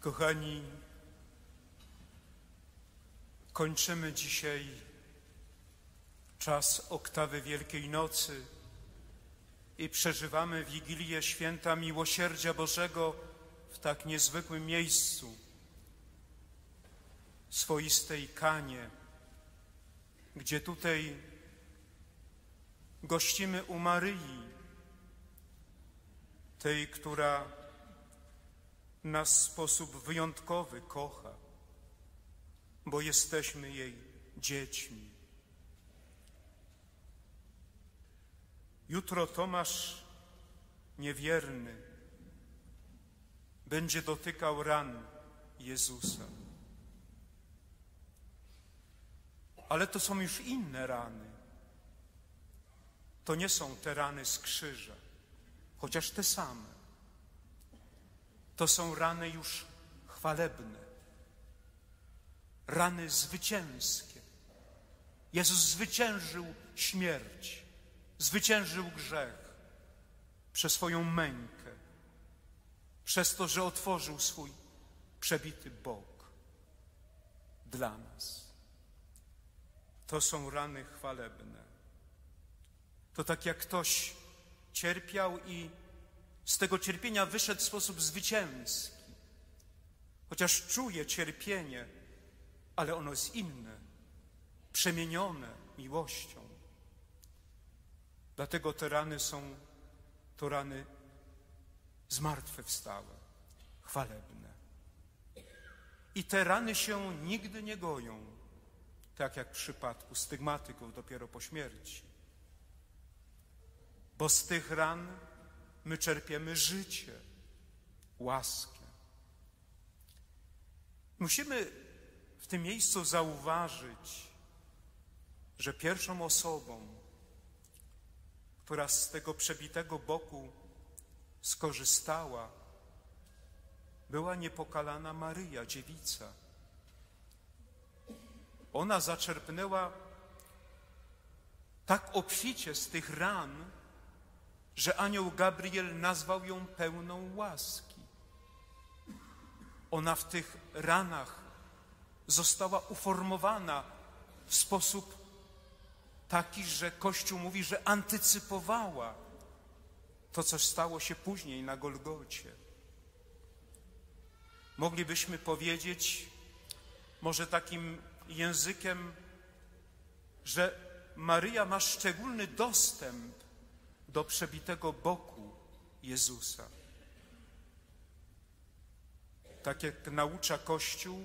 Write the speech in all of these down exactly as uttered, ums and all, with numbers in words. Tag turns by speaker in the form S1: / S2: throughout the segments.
S1: Kochani, kończymy dzisiaj czas oktawy Wielkiej Nocy i przeżywamy Wigilię Święta Miłosierdzia Bożego w tak niezwykłym miejscu, swoistej Kanie, gdzie tutaj gościmy u Maryi, tej, która nas w sposób wyjątkowy kocha, bo jesteśmy jej dziećmi. Jutro Tomasz niewierny będzie dotykał ran Jezusa. Ale to są już inne rany. To nie są te rany z krzyża, chociaż te same. To są rany już chwalebne, rany zwycięskie. Jezus zwyciężył śmierć, zwyciężył grzech przez swoją mękę, przez to, że otworzył swój przebity bok dla nas. To są rany chwalebne. To tak jak ktoś cierpiał i z tego cierpienia wyszedł w sposób zwycięski. Chociaż czuje cierpienie, ale ono jest inne, przemienione miłością. Dlatego te rany są to rany zmartwychwstałe, chwalebne. I te rany się nigdy nie goją, tak jak w przypadku stygmatyków dopiero po śmierci. Bo z tych ran my czerpiemy życie, łaskę. Musimy w tym miejscu zauważyć, że pierwszą osobą, która z tego przebitego boku skorzystała, była niepokalana Maryja, dziewica. Ona zaczerpnęła tak obficie z tych ran, że anioł Gabriel nazwał ją pełną łaski. Ona w tych ranach została uformowana w sposób taki, że Kościół mówi, że antycypowała to, co stało się później na Golgocie. Moglibyśmy powiedzieć, może takim językiem, że Maryja ma szczególny dostęp do przebitego boku Jezusa. Tak jak naucza Kościół,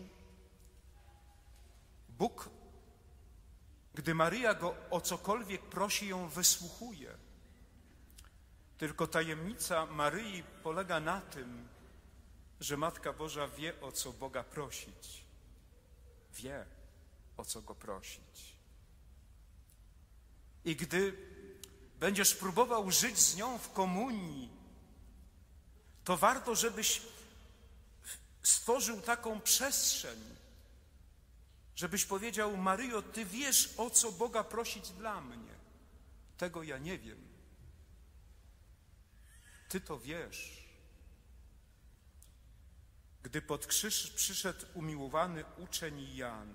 S1: Bóg, gdy Maryja go o cokolwiek prosi, ją wysłuchuje. Tylko tajemnica Maryi polega na tym, że Matka Boża wie, o co Boga prosić. Wie, o co Go prosić. I gdy będziesz próbował żyć z nią w komunii, to warto, żebyś stworzył taką przestrzeń, żebyś powiedział: Maryjo, Ty wiesz, o co Boga prosić dla mnie. Tego ja nie wiem. Ty to wiesz. Gdy pod krzyż przyszedł umiłowany uczeń Jan,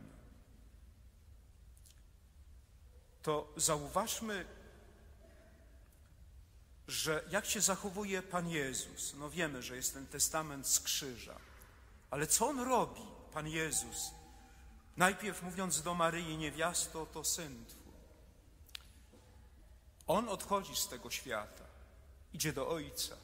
S1: to zauważmy, że jak się zachowuje Pan Jezus. No wiemy, że jest ten testament z krzyża. Ale co On robi, Pan Jezus? Najpierw mówiąc do Maryi: niewiasto, to Syn Twój. On odchodzi z tego świata, idzie do Ojca,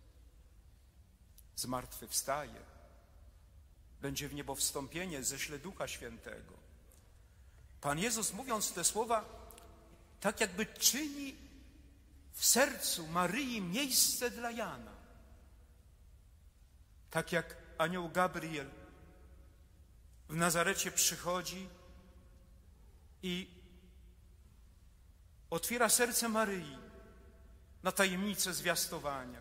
S1: zmartwychwstaje, będzie w niebo wstąpienie, ześle Ducha Świętego. Pan Jezus, mówiąc te słowa, tak jakby czyni w sercu Maryi miejsce dla Jana. Tak jak anioł Gabriel w Nazarecie przychodzi i otwiera serce Maryi na tajemnicę zwiastowania.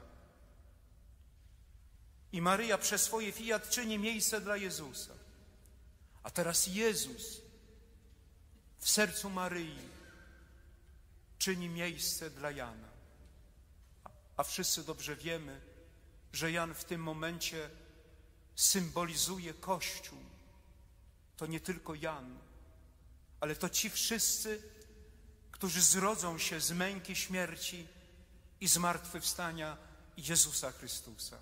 S1: I Maryja przez swoje fiat czyni miejsce dla Jezusa. A teraz Jezus w sercu Maryi czyni miejsce dla Jana. A wszyscy dobrze wiemy, że Jan w tym momencie symbolizuje Kościół. To nie tylko Jan, ale to ci wszyscy, którzy zrodzą się z męki śmierci i zmartwychwstania Jezusa Chrystusa.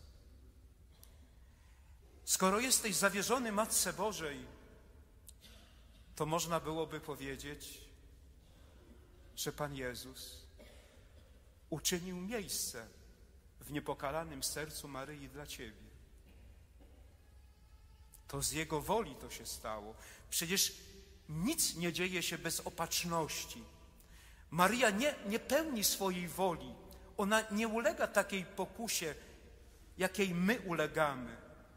S1: Skoro jesteś zawierzony Matce Bożej, to można byłoby powiedzieć, że Pan Jezus uczynił miejsce w niepokalanym sercu Maryi dla Ciebie. To z Jego woli to się stało. Przecież nic nie dzieje się bez opatrzności. Maryja nie, nie pełni swojej woli. Ona nie ulega takiej pokusie, jakiej my ulegamy.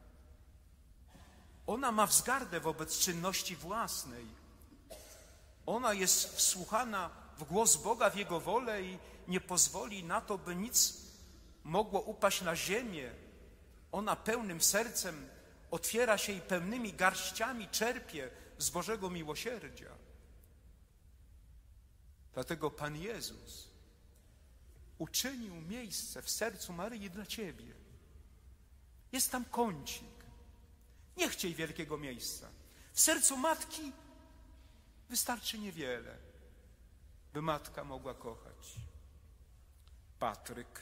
S1: Ona ma wzgardę wobec czynności własnej. Ona jest wsłuchana w głos Boga, w Jego wolę i nie pozwoli na to, by nic mogło upaść na ziemię. Ona pełnym sercem otwiera się i pełnymi garściami czerpie z Bożego miłosierdzia. Dlatego Pan Jezus uczynił miejsce w sercu Maryi dla Ciebie. Jest tam kącik. Nie chciej wielkiego miejsca. W sercu matki wystarczy niewiele, by matka mogła kochać. Patryk,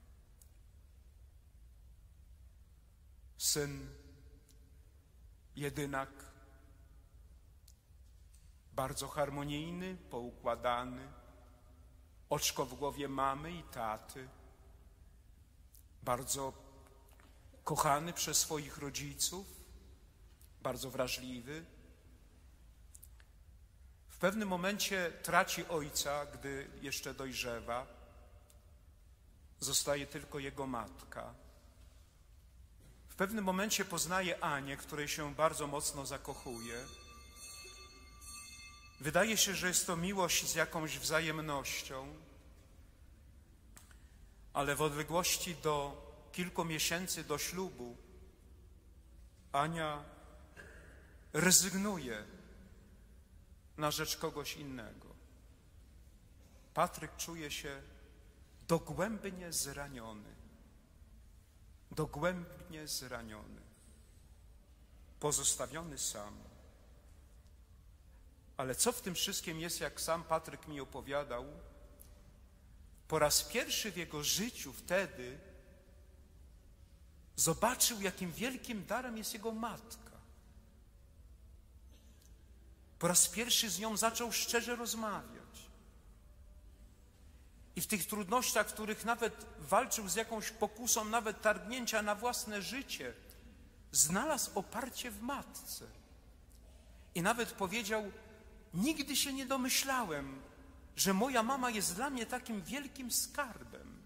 S1: syn, jedynak, bardzo harmonijny, poukładany, oczko w głowie mamy i taty, bardzo kochany przez swoich rodziców, bardzo wrażliwy. W pewnym momencie traci ojca, gdy jeszcze dojrzewa. Zostaje tylko jego matka. W pewnym momencie poznaje Anię, której się bardzo mocno zakochuje. Wydaje się, że jest to miłość z jakąś wzajemnością, ale w odległości do kilku miesięcy do ślubu Ania rezygnuje na rzecz kogoś innego. Patryk czuje się dogłębnie zraniony. Dogłębnie zraniony. Pozostawiony sam. Ale co w tym wszystkim jest, jak sam Patryk mi opowiadał? Po raz pierwszy w jego życiu wtedy zobaczył, jakim wielkim darem jest jego matka. Po raz pierwszy z nią zaczął szczerze rozmawiać. I w tych trudnościach, w których nawet walczył z jakąś pokusą, nawet targnięcia na własne życie, znalazł oparcie w matce. I nawet powiedział: nigdy się nie domyślałem, że moja mama jest dla mnie takim wielkim skarbem.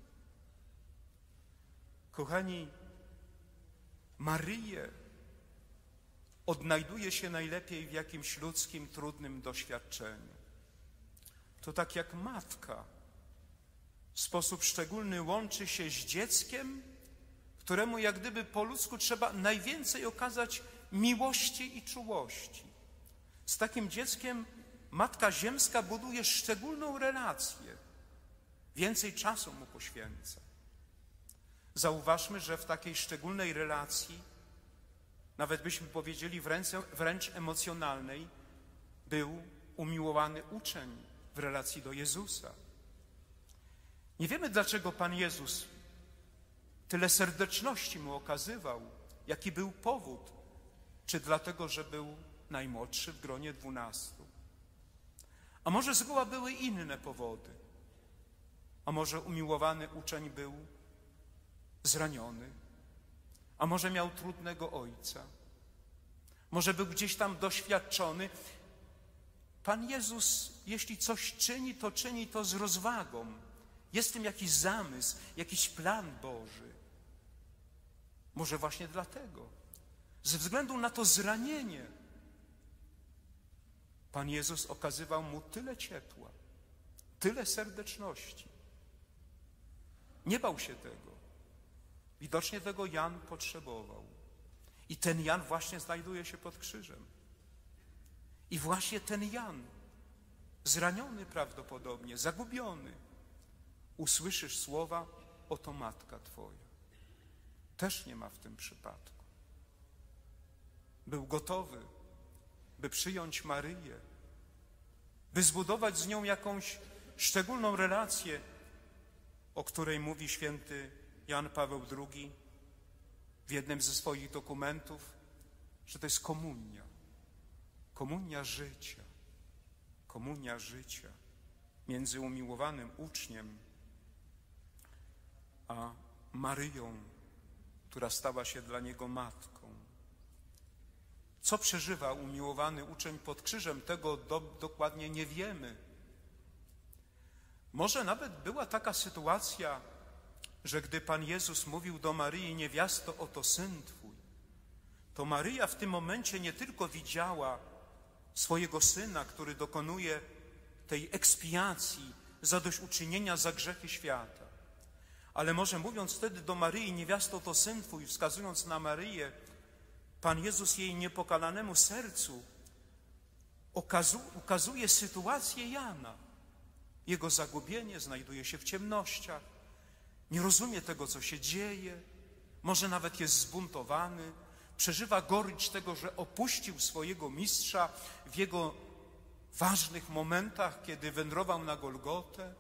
S1: Kochani, Maryję odnajduje się najlepiej w jakimś ludzkim, trudnym doświadczeniu. To tak jak matka w sposób szczególny łączy się z dzieckiem, któremu jak gdyby po ludzku trzeba najwięcej okazać miłości i czułości. Z takim dzieckiem Matka Ziemska buduje szczególną relację. Więcej czasu mu poświęca. Zauważmy, że w takiej szczególnej relacji, nawet byśmy powiedzieli wręcz, wręcz emocjonalnej, był umiłowany uczeń w relacji do Jezusa. Nie wiemy, dlaczego Pan Jezus tyle serdeczności mu okazywał, jaki był powód, czy dlatego, że był najmłodszy w gronie dwunastu. A może zgoła były inne powody. A może umiłowany uczeń był zraniony. A może miał trudnego ojca. Może był gdzieś tam doświadczony. Pan Jezus, jeśli coś czyni, to czyni to z rozwagą. Jest w tym jakiś zamysł, jakiś plan Boży. Może właśnie dlatego, ze względu na to zranienie, Pan Jezus okazywał mu tyle ciepła, tyle serdeczności. Nie bał się tego. Widocznie tego Jan potrzebował. I ten Jan właśnie znajduje się pod krzyżem. I właśnie ten Jan, zraniony prawdopodobnie, zagubiony, usłyszysz słowa: oto matka Twoja. Też nie ma w tym przypadku. był gotowy, by przyjąć Maryję, by zbudować z nią jakąś szczególną relację, o której mówi święty Jan Paweł drugi w jednym ze swoich dokumentów, że to jest komunia, komunia życia, komunia życia między umiłowanym uczniem a Maryją, która stała się dla niego matką. Co przeżywa umiłowany uczeń pod krzyżem, tego do, dokładnie nie wiemy. Może nawet była taka sytuacja, że gdy Pan Jezus mówił do Maryi: niewiasto, oto syn Twój, to Maryja w tym momencie nie tylko widziała swojego syna, który dokonuje tej ekspiacji, zadośćuczynienia za grzechy świata, ale może mówiąc wtedy do Maryi: niewiasto, to syn Twój, wskazując na Maryję, Pan Jezus jej niepokalanemu sercu ukazuje sytuację Jana. Jego zagubienie, znajduje się w ciemnościach, nie rozumie tego, co się dzieje, może nawet jest zbuntowany, przeżywa gorycz tego, że opuścił swojego mistrza w jego ważnych momentach, kiedy wędrował na Golgotę.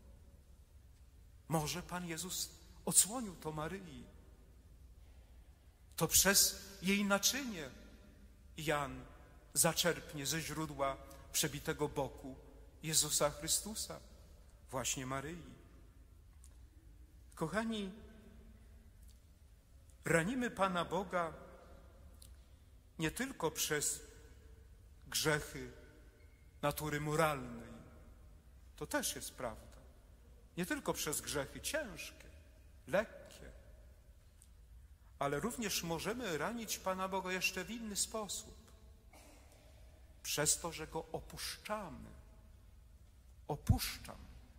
S1: Może Pan Jezus odsłonił to Maryi. To przez jej naczynie Jan zaczerpnie ze źródła przebitego boku Jezusa Chrystusa, właśnie Maryi. Kochani, ranimy Pana Boga nie tylko przez grzechy natury moralnej, to też jest prawda, nie tylko przez grzechy ciężkie, lekkie, ale również możemy ranić Pana Boga jeszcze w inny sposób, przez to, że Go opuszczamy. Opuszczam.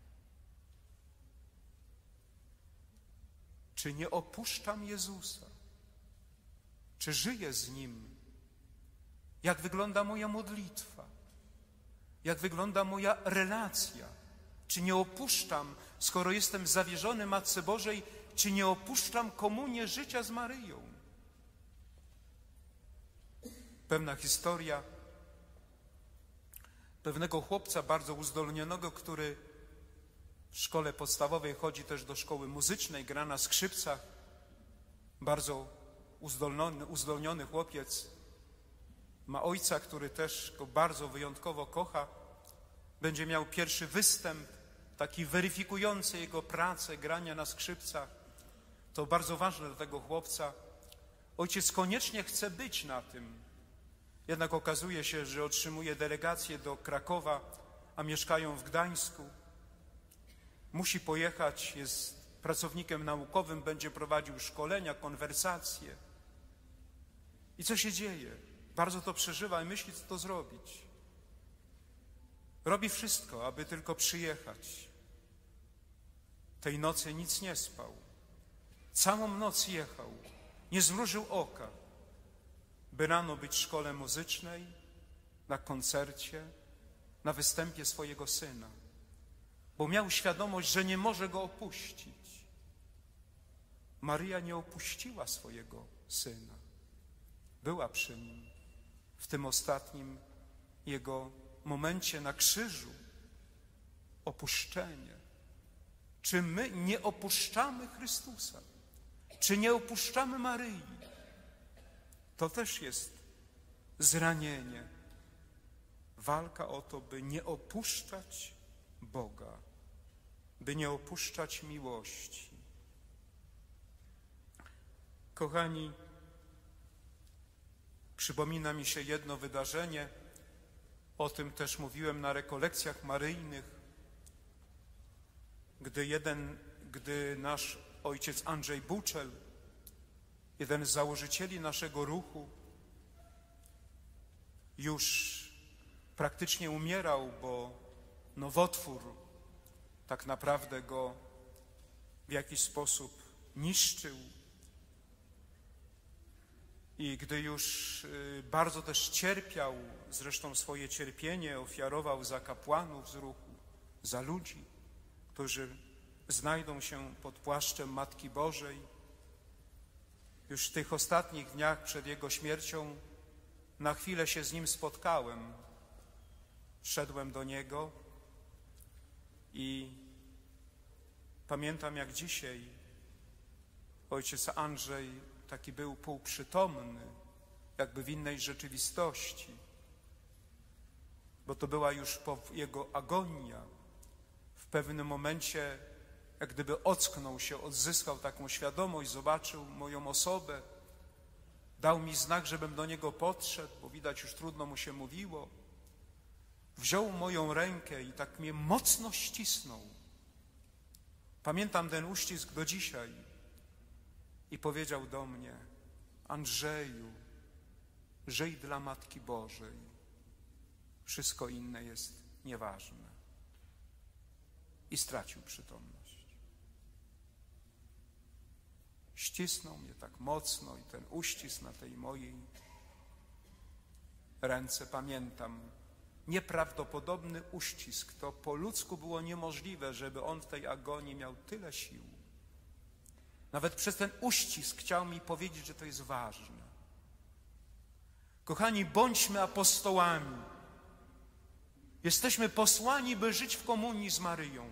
S1: Czy nie opuszczam Jezusa? Czy żyję z Nim? Jak wygląda moja modlitwa? Jak wygląda moja relacja? Czy nie opuszczam, skoro jestem zawierzony Matce Bożej, czy nie opuszczam komunię życia z Maryją? Pewna historia pewnego chłopca bardzo uzdolnionego, który w szkole podstawowej chodzi też do szkoły muzycznej, gra na skrzypcach. Bardzo uzdolniony, uzdolniony chłopiec. Ma ojca, który też go bardzo wyjątkowo kocha. Będzie miał pierwszy występ, taki weryfikujący jego pracę, grania na skrzypcach. To bardzo ważne dla tego chłopca. Ojciec koniecznie chce być na tym. Jednak okazuje się, że otrzymuje delegację do Krakowa, a mieszkają w Gdańsku. Musi pojechać, jest pracownikiem naukowym, będzie prowadził szkolenia, konwersacje. I co się dzieje? Bardzo to przeżywa i myśli, co to zrobić. Robi wszystko, aby tylko przyjechać. Tej nocy nic nie spał. Całą noc jechał, nie zmrużył oka, by rano być w szkole muzycznej, na koncercie, na występie swojego syna, bo miał świadomość, że nie może go opuścić. Maryja nie opuściła swojego syna. Była przy nim w tym ostatnim jego momencie na krzyżu. Opuszczenie. Czy my nie opuszczamy Chrystusa? Czy nie opuszczamy Maryi? To też jest zranienie. Walka o to, by nie opuszczać Boga, by nie opuszczać miłości. Kochani, przypomina mi się jedno wydarzenie, o tym też mówiłem na rekolekcjach maryjnych, gdy jeden, gdy nasz ojciec Andrzej Buczel, jeden z założycieli naszego ruchu, już praktycznie umierał, bo nowotwór tak naprawdę go w jakiś sposób niszczył. I gdy już bardzo też cierpiał, zresztą swoje cierpienie ofiarował za kapłanów z ruchu, za ludzi, którzy znajdą się pod płaszczem Matki Bożej. Już w tych ostatnich dniach przed jego śmiercią Na chwilę się z nim spotkałem. Szedłem do niego i pamiętam jak dzisiaj ojciec Andrzej taki był półprzytomny, jakby w innej rzeczywistości, bo to była już jego agonia. W pewnym momencie jak gdyby ocknął się, odzyskał taką świadomość, zobaczył moją osobę, dał mi znak, żebym do niego podszedł, bo widać już trudno mu się mówiło. Wziął moją rękę i tak mnie mocno ścisnął. Pamiętam ten uścisk do dzisiaj i powiedział do mnie: Andrzeju, żyj dla Matki Bożej. Wszystko inne jest nieważne. I stracił przytomność. Ścisnął mnie tak mocno i ten uścisk na tej mojej ręce, pamiętam, nieprawdopodobny uścisk. To po ludzku było niemożliwe, żeby on w tej agonii miał tyle sił. Nawet przez ten uścisk chciał mi powiedzieć, że to jest ważne. Kochani, bądźmy apostołami. Jesteśmy posłani, by żyć w komunii z Maryją,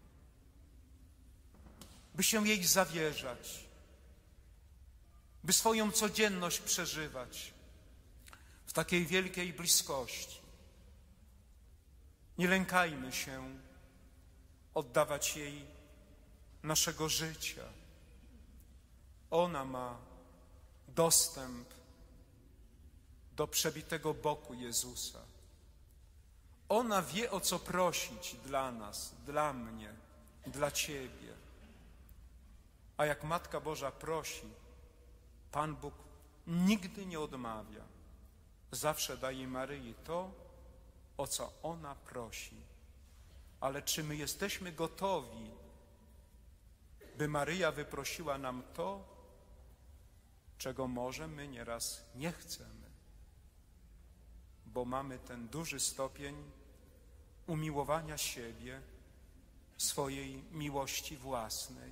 S1: by się jej zawierzać, by swoją codzienność przeżywać w takiej wielkiej bliskości. Nie lękajmy się oddawać jej naszego życia. Ona ma dostęp do przebitego boku Jezusa. Ona wie, o co prosić dla nas, dla mnie, dla Ciebie. A jak Matka Boża prosi, Pan Bóg nigdy nie odmawia. Zawsze daje Maryi to, o co ona prosi. Ale czy my jesteśmy gotowi, by Maryja wyprosiła nam to, czego może my nieraz nie chcemy, bo mamy ten duży stopień umiłowania siebie, swojej miłości własnej.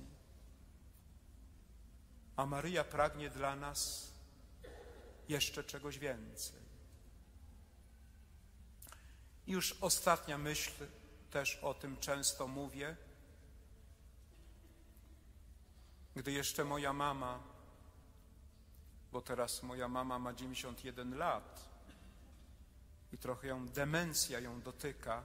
S1: A Maryja pragnie dla nas jeszcze czegoś więcej. I już ostatnia myśl, też o tym często mówię. Gdy jeszcze moja mama, bo teraz moja mama ma dziewięćdziesiąt jeden lat i trochę ją demencja ją dotyka,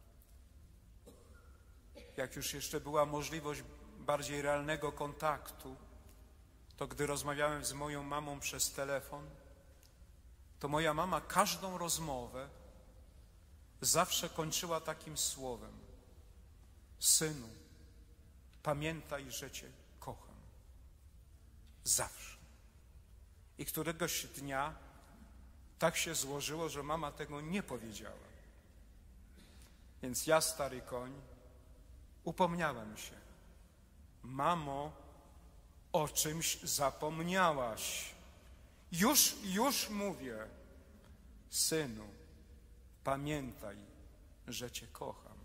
S1: jak już jeszcze była możliwość bardziej realnego kontaktu, to gdy rozmawiałem z moją mamą przez telefon, to moja mama każdą rozmowę zawsze kończyła takim słowem: synu, pamiętaj, że Cię kocham. Zawsze. I któregoś dnia tak się złożyło, że mama tego nie powiedziała. Więc ja, stary koń, upomniałem się: mamo, o czymś zapomniałaś. Już, już mówię. Synu, pamiętaj, że Cię kocham.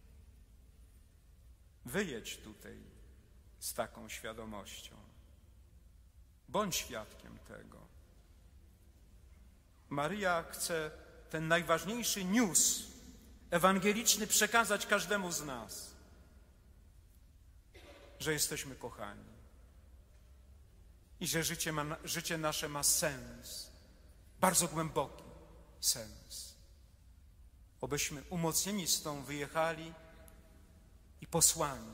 S1: Wyjedź tutaj z taką świadomością. Bądź świadkiem tego. Maryja chce ten najważniejszy news ewangeliczny przekazać każdemu z nas, że jesteśmy kochani i że życie, ma, życie nasze ma sens, bardzo głęboki sens. Obyśmy umocnieni z tą wyjechali i posłani,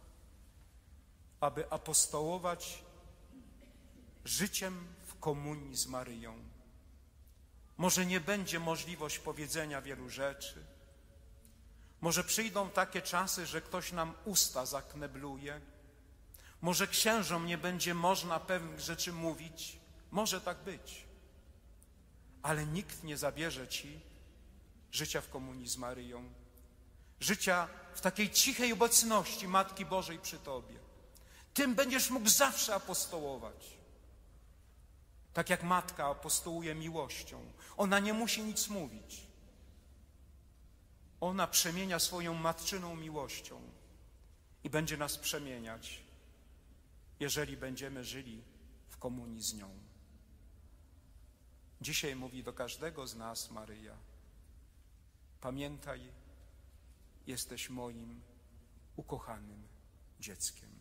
S1: aby apostołować życiem w komunii z Maryją. Może nie będzie możliwość powiedzenia wielu rzeczy, może przyjdą takie czasy, że ktoś nam usta zaknebluje, może księżom nie będzie można pewnych rzeczy mówić, może tak być, ale nikt nie zabierze Ci życia w komunii z Maryją, życia w takiej cichej obecności Matki Bożej przy Tobie. Tym będziesz mógł zawsze apostołować. Tak jak Matka apostołuje miłością. Ona nie musi nic mówić. Ona przemienia swoją matczyną miłością i będzie nas przemieniać, jeżeli będziemy żyli w komunii z nią. Dzisiaj mówi do każdego z nas Maryja: pamiętaj, jesteś moim ukochanym dzieckiem.